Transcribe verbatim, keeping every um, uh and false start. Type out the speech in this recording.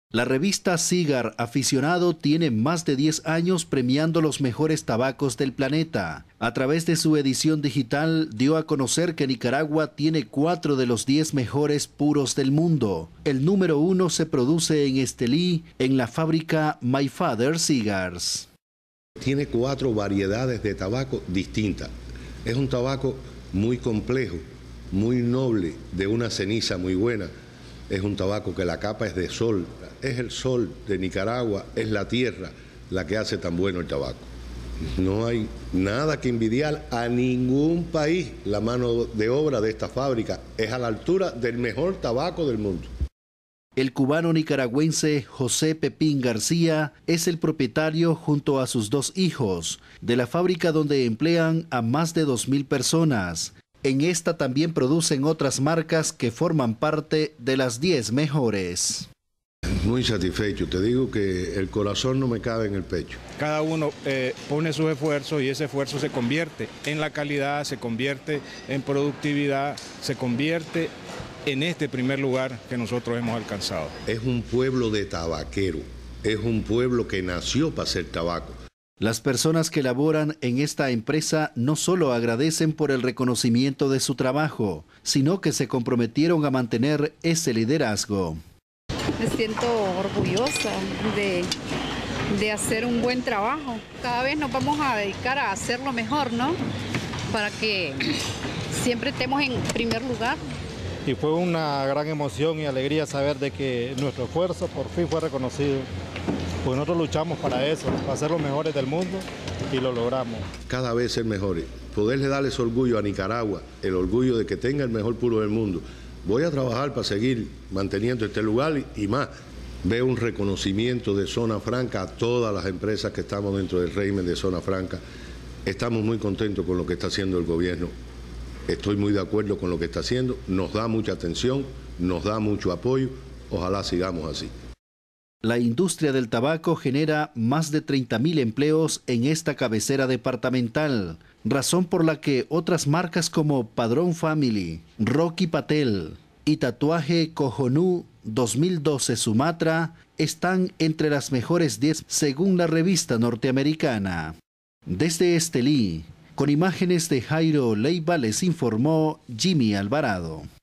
La revista Cigar Aficionado tiene más de diez años premiando los mejores tabacos del planeta. A través de su edición digital dio a conocer que Nicaragua tiene cuatro de los diez mejores puros del mundo. El número uno se produce en Estelí, en la fábrica My Father Cigars. Tiene cuatro variedades de tabaco distintas. Es un tabaco muy complejo, muy noble, de una ceniza muy buena. Es un tabaco que la capa es de sol. Es el sol de Nicaragua, es la tierra la que hace tan bueno el tabaco. No hay nada que envidiar a ningún país. La mano de obra de esta fábrica es a la altura del mejor tabaco del mundo. El cubano nicaragüense José Pepín García es el propietario, junto a sus dos hijos, de la fábrica donde emplean a más de dos mil personas. En esta también producen otras marcas que forman parte de las diez mejores. Muy satisfecho, te digo que el corazón no me cabe en el pecho. Cada uno eh, pone sus esfuerzos y ese esfuerzo se convierte en la calidad, se convierte en productividad, se convierte en este primer lugar que nosotros hemos alcanzado. Es un pueblo de tabaqueros, es un pueblo que nació para hacer tabaco. Las personas que laboran en esta empresa no solo agradecen por el reconocimiento de su trabajo, sino que se comprometieron a mantener ese liderazgo. Me siento orgullosa de, de hacer un buen trabajo. Cada vez nos vamos a dedicar a hacerlo mejor, ¿no? Para que siempre estemos en primer lugar. Y fue una gran emoción y alegría saber de que nuestro esfuerzo por fin fue reconocido. Porque nosotros luchamos para eso, para ser los mejores del mundo y lo logramos. Cada vez ser mejores. Poderle darle ese orgullo a Nicaragua, el orgullo de que tenga el mejor puro del mundo. Voy a trabajar para seguir manteniendo este lugar y más. Veo un reconocimiento de Zona Franca a todas las empresas que estamos dentro del régimen de Zona Franca. Estamos muy contentos con lo que está haciendo el gobierno. Estoy muy de acuerdo con lo que está haciendo. Nos da mucha atención, nos da mucho apoyo. Ojalá sigamos así. La industria del tabaco genera más de treinta mil empleos en esta cabecera departamental, razón por la que otras marcas como Padrón Family, Rocky Patel y Tatuaje Cojonú dos mil doce Sumatra están entre las mejores diez según la revista norteamericana. Desde Estelí, con imágenes de Jairo Leiva, les informó Jimmy Alvarado.